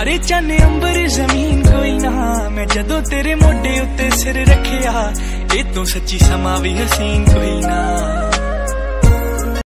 तारे चन्ने अंबर जमीन कोई ना, मैं जदों तेरे मोढे उत्ते सिर रखिया, ए तो सच्ची समा भी हसीन कोई ना।